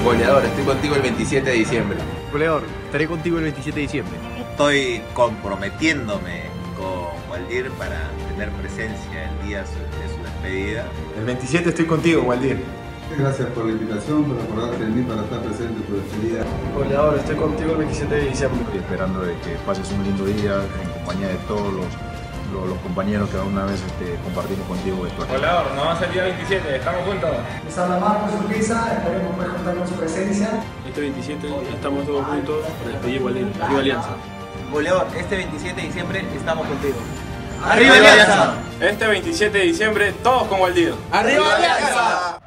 Goleador, estoy contigo el 27 de diciembre. Goleador, estaré contigo el 27 de diciembre. Estoy comprometiéndome con Waldir para tener presencia el día de su despedida. El 27 estoy contigo, Waldir. Gracias por la invitación, por acordarte de mí para estar presente en tu despedida. Goleador, estoy contigo el 27 de diciembre. Estoy esperando de que pases un lindo día en compañía de todos los compañeros que alguna vez compartimos contigo esto. Goleador, nos vamos el día 27, estamos juntos. Les habla Marcos Urquiza, esperemos poder contar con su presencia. Este 27 estamos todos juntos para despedir Waldir. Arriba Alianza. Goleador, este 27 de diciembre estamos contigo. ¡Arriba Alianza! Este 27 de diciembre, todos con Waldir. ¡Arriba Alianza!